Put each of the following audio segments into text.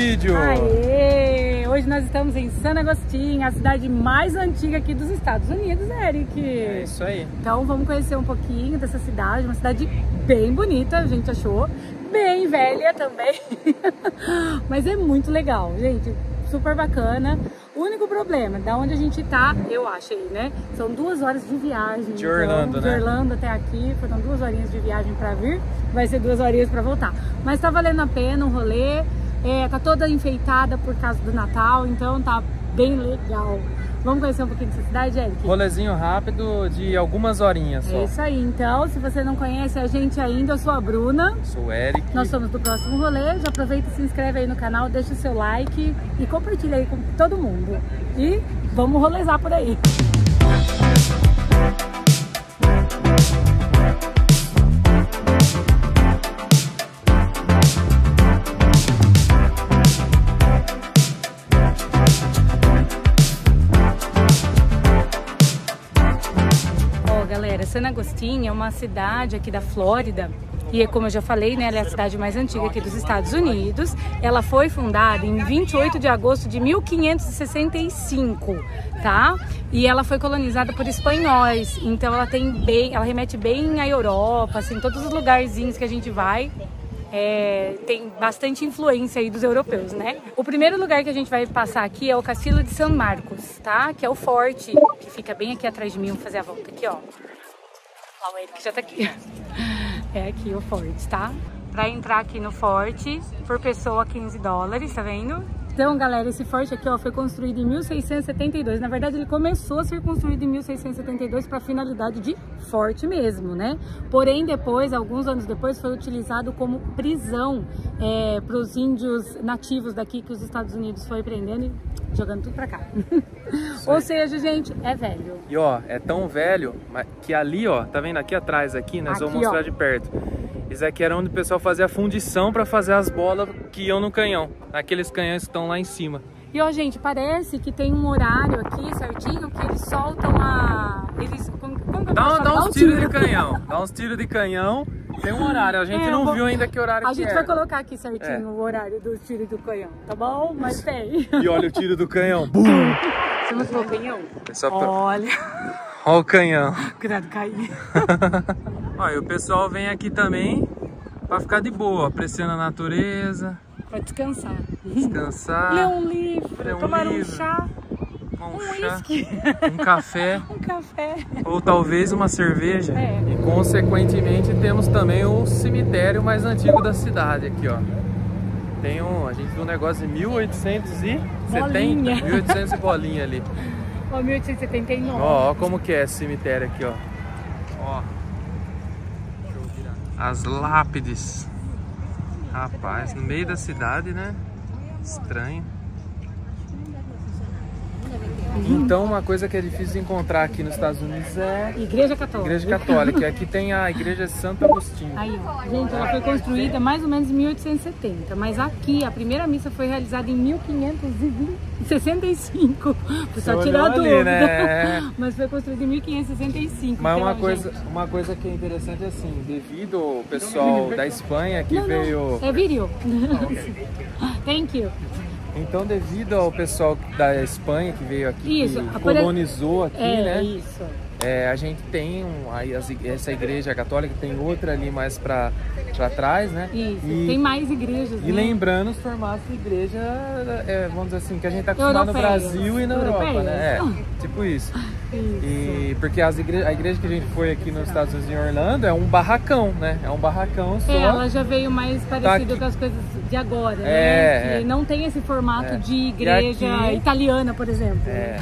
vídeo! Aê! Hoje nós estamos em San Agustín, a cidade mais antiga aqui dos Estados Unidos, Eric. É isso aí. Então vamos conhecer um pouquinho dessa cidade, uma cidade bem bonita, a gente achou. Bem velha também, mas é muito legal, gente, super bacana. O único problema, da onde a gente tá, eu achei, né? São 2 horas de viagem. De Orlando, então, né? De Orlando até aqui, foram 2 horinhas de viagem pra vir, vai ser 2 horinhas pra voltar. Mas tá valendo a pena o rolê, tá toda enfeitada por causa do Natal, então tá bem legal. Vamos conhecer um pouquinho dessa cidade, Eric? Rolezinho rápido de algumas horinhas só. É isso aí, então, se você não conhece a gente ainda, eu sou a Bruna. Sou o Eric. Nós somos do Próximo Rolê, já aproveita e se inscreve aí no canal, deixa o seu like e compartilha aí com todo mundo. E vamos rolezar por aí. Galera, San Agustín é uma cidade aqui da Flórida e, como eu já falei, né, ela é a cidade mais antiga aqui dos Estados Unidos. Ela foi fundada em 28 de agosto de 1565, tá? E ela foi colonizada por espanhóis, então ela remete bem à Europa, assim, todos os lugarzinhos que a gente vai. Tem bastante influência aí dos europeus, né? O primeiro lugar que a gente vai passar aqui é o Castelo de San Marcos, tá? Que é o forte, que fica bem aqui atrás de mim. Vamos fazer a volta aqui, ó. Lá o Eric já tá aqui. É aqui o forte, tá? Pra entrar aqui no forte, por pessoa, $15, tá vendo? Então, galera, esse forte aqui, ó, foi construído em 1672. Na verdade, ele começou a ser construído em 1672 para finalidade de forte mesmo, né? Porém, depois, alguns anos depois, foi utilizado como prisão para os índios nativos daqui que os Estados Unidos foi prendendo e jogando tudo para cá. Ou seja, gente, é velho. E ó, é tão velho que ali, ó, tá vendo aqui atrás, aqui, nós vamos mostrar ó. De perto. Isso aqui era onde o pessoal fazia a fundição para fazer as bolas que iam no canhão. Aqueles canhões que estão lá em cima. E ó, gente, parece que tem um horário aqui certinho que eles soltam a... Dá uns tiros de canhão. Dá uns tiros de canhão. Tem um horário. A gente não viu ainda que horário que é. A gente vai colocar aqui certinho o horário do tiro do canhão, tá bom? Mas tem. E olha o tiro do canhão. Bum! Você mostrou o canhão? É só pra... Olha. Olha o canhão. Cuidado, cair. Olha, o pessoal vem aqui também para ficar de boa, apreciando a natureza. Para descansar. Descansar. Ler um livro, tomar um chá. Um whisky. Um café. Um café. Ou talvez uma cerveja. E consequentemente temos também o cemitério mais antigo da cidade aqui, ó. Tem a gente viu um negócio de 1870. Bolinha. 1800 e bolinha ali. Ó, 1879. Ó, como que é esse cemitério aqui, ó. Ó. As lápides. Rapaz, no meio da cidade, né? Estranho. Então, uma coisa que é difícil de encontrar aqui nos Estados Unidos é... Igreja Católica. Igreja Católica. Aqui tem a Igreja de Santo Agostinho. Aí, ó. Gente, ela foi construída mais ou menos em 1870. Mas aqui, a primeira missa foi realizada em 1565. Só tirar a dúvida. Né? Mas foi construída em 1565. Mas então, uma coisa que é interessante é assim, devido ao pessoal da Espanha que veio... É vídeo. Thank you. Então, devido ao pessoal da Espanha que veio aqui, que colonizou aqui, né? Isso. A gente tem essa igreja católica, tem outra ali mais pra trás, né? Isso, tem mais igrejas, E lembrando os formatos de igreja, vamos dizer assim, que a gente tá acostumado no Brasil e na Europa, né? Tipo isso. E porque a igreja que a gente foi aqui nos Estados Unidos, em Orlando, é um barracão, né? É um barracão só. Ela já veio mais parecido com as coisas de agora, né? Que não tem esse formato de igreja italiana, por exemplo.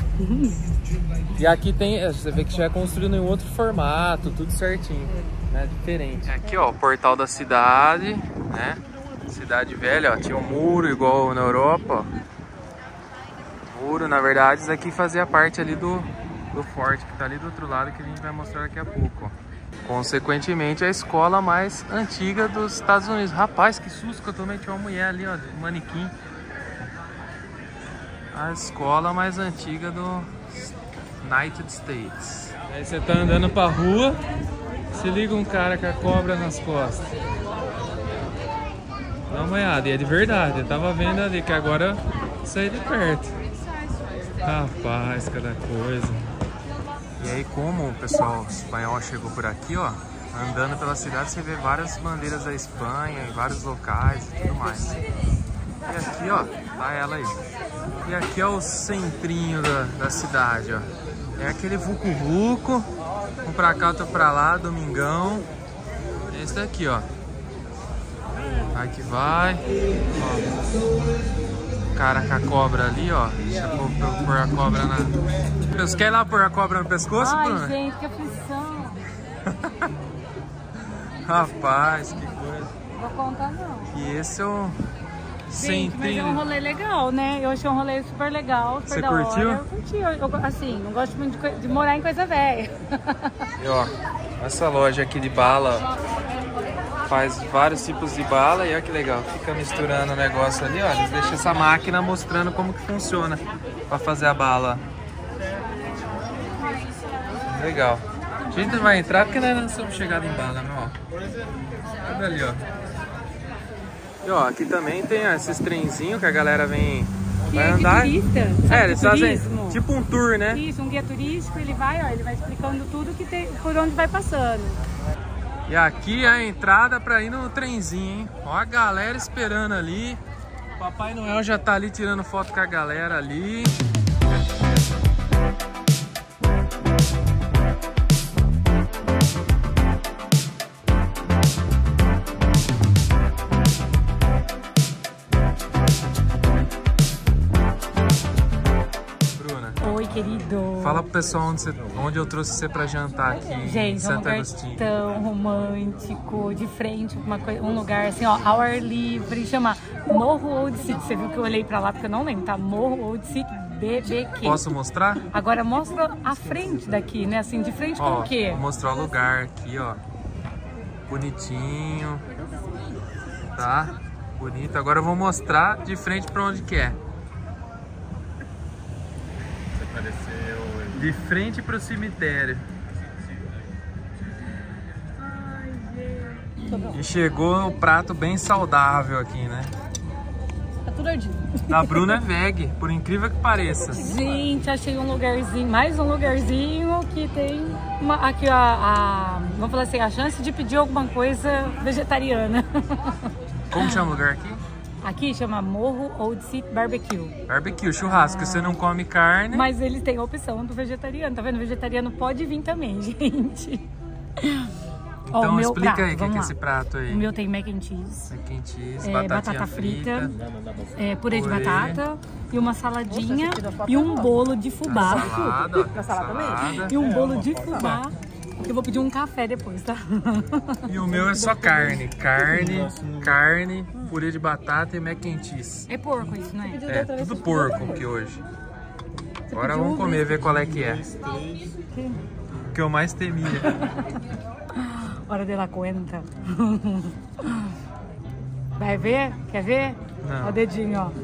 E aqui tem, você vê que já é construído em outro formato, tudo certinho, né? Diferente. Aqui, ó, o portal da cidade, né? Cidade velha, ó, tinha um muro igual na Europa, ó. Muro, na verdade, isso aqui fazia parte ali do forte, que tá ali do outro lado, que a gente vai mostrar daqui a pouco, ó. Consequentemente, a escola mais antiga dos Estados Unidos. Rapaz, que susto que eu tomei, tinha uma mulher ali, ó, de manequim. A escola mais antiga do United States. Aí você tá andando pra rua, se liga um cara com a cobra nas costas. Dá uma olhada, e é de verdade. Eu tava vendo ali que agora saí de perto. Rapaz, cada coisa. E aí, como o pessoal espanhol chegou por aqui, ó, andando pela cidade, você vê várias bandeiras da Espanha em vários locais e tudo mais. E aqui, ó, tá ela aí. E aqui é o centrinho da cidade, ó. É aquele vucu-vucu. Um pra cá, outro pra lá, domingão. Esse daqui, ó. Vai que vai. Ó. O cara com a cobra ali, ó. Deixa eu pôr a cobra na... Você quer ir lá pôr a cobra no pescoço, Bruna? Ai, gente, que aflição. Rapaz, que coisa. Não vou contar, não. E esse é o... Gente, mas é um rolê legal, né? Eu achei um rolê super legal, super Você da curtiu? hora. Eu curti. Eu, assim, não gosto muito de morar em coisa velha. E ó, essa loja aqui de bala faz vários tipos de bala e olha que legal. Fica misturando o negócio ali, ó. Eles deixam essa máquina mostrando como que funciona pra fazer a bala. Legal. A gente não vai entrar porque nós não estamos chegados em bala, não, ó. Olha ali, ó. E ó, aqui também tem esses trenzinhos que a galera vem... Vai andar. Turista, eles fazem tipo um tour, né? Isso, um guia turístico, ele vai explicando tudo que tem, por onde vai passando. E aqui é a entrada pra ir no trenzinho, hein? Ó a galera esperando ali. Papai Noel já tá ali tirando foto com a galera ali. Querido. Fala pro pessoal onde eu trouxe você pra jantar aqui, gente, em Santo Agostinho. Tão romântico, de frente, um lugar assim, ó, ao ar livre, chama Morro Old City. Você viu que eu olhei pra lá porque eu não lembro, tá? Morro Old City BBQ. Posso mostrar? Agora mostra a frente daqui, né? Assim, de frente com o quê? Vou mostrar o lugar aqui, ó. Bonitinho. Tá? Bonito. Agora eu vou mostrar de frente pra onde que é. De frente pro cemitério. Ai, gente. E chegou o prato bem saudável aqui, né? Tá tudo ardido. A Bruna é veg, por incrível que pareça. Gente, achei um lugarzinho, mais um lugarzinho que tem aqui vamos falar assim, a chance de pedir alguma coisa vegetariana. Como chama o lugar aqui? Aqui chama Morro Old City Barbecue. Barbecue, churrasco. Você não come carne. Mas eles têm a opção do vegetariano, tá vendo? O vegetariano pode vir também, gente. Então ó, explica prato, aí o que é esse prato aí. O meu tem mac and cheese. Mac and cheese, batata frita, purê de batata e uma saladinha e um bolo de fubá. Salada. E um bolo de fubá. Eu vou pedir um café depois, tá? E o meu é só carne, purê de batata e mac and cheese. É porco isso, não é? É, tudo porco aqui hoje. Agora vamos comer, ver qual é que é. O que eu mais temia. Hora de la cuenta. Vai ver? Quer ver? Não. Ó o dedinho, ó.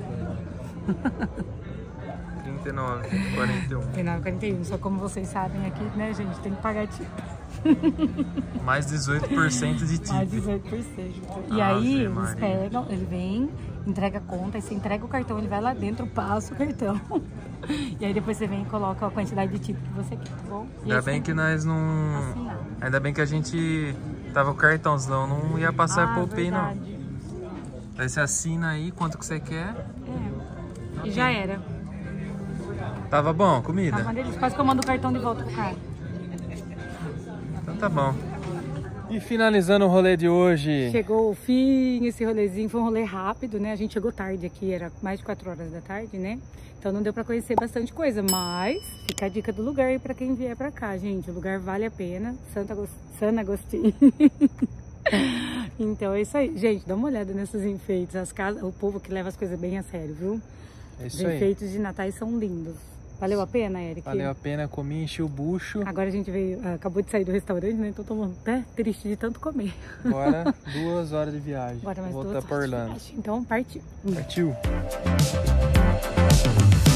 39,41. 39,41. Só como vocês sabem aqui, né, gente? Tem que pagar tipo. Mais 18% de tip. Mais 18%. E aí, eles pegam, ele vem, entrega a conta, aí você entrega o cartão, ele vai lá dentro, passa o cartão. E aí depois você vem e coloca a quantidade de tipo que você quer, tá bom? Ainda bem que nós não... Assinar. Ainda bem que a gente tava com o cartão, senão não ia passar por Pay, não. Aí você assina aí quanto que você quer. E já era. Tava bom a comida? Tava deles, quase que eu mando o cartão de volta pro cara. Então tá bom. E finalizando o rolê de hoje. Chegou o fim, esse rolezinho foi um rolê rápido, né? A gente chegou tarde aqui, era mais de 4 horas da tarde, né? Então não deu pra conhecer bastante coisa, mas fica a dica do lugar aí pra quem vier pra cá, gente. O lugar vale a pena, Santo Agostinho. Então é isso aí. Gente, dá uma olhada nesses enfeites, as casas, o povo que leva as coisas bem a sério, viu? É isso Os enfeites de Natal são lindos. Valeu a pena, Eric? Valeu a pena, comi, enchi o bucho. Agora a gente veio, acabou de sair do restaurante, né? Então tô até triste de tanto comer. Agora 2 horas de viagem. Bora mais 2 horas. Voltar pra Orlando. Então partiu. Partiu.